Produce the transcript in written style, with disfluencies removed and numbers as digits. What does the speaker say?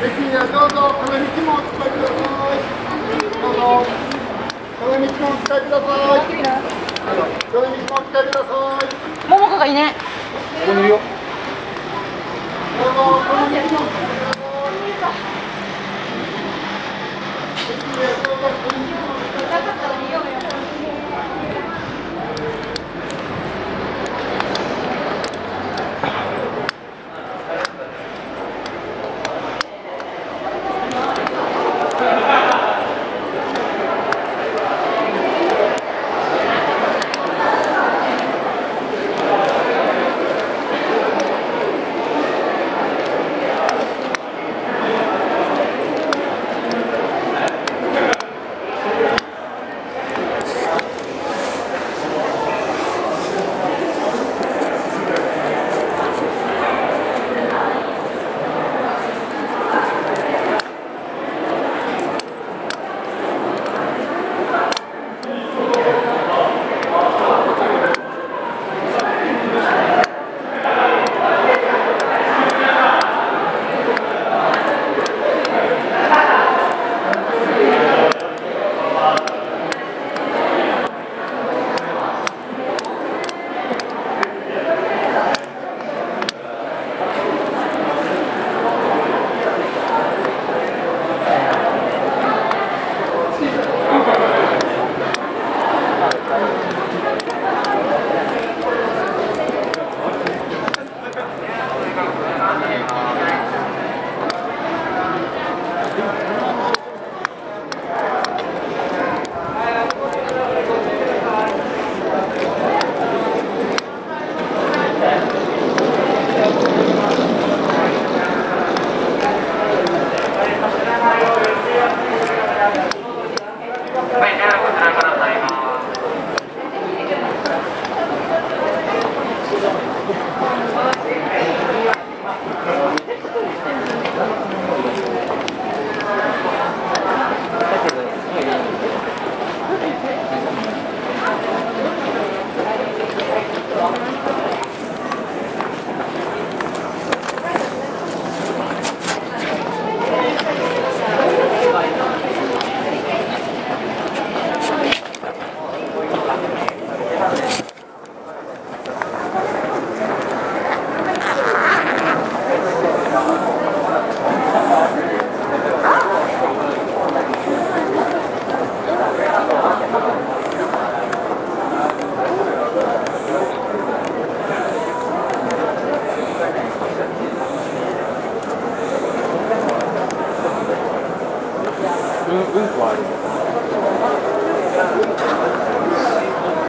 駅へどうぞ、壁道もお使いください。どうぞ、壁道もお使いください。壁道もお使いください。 桃子がいいね。 ここにいるよ。 どうぞ、壁道もお使いください。駅へどうぞ、壁道もお使いください。 うんこある。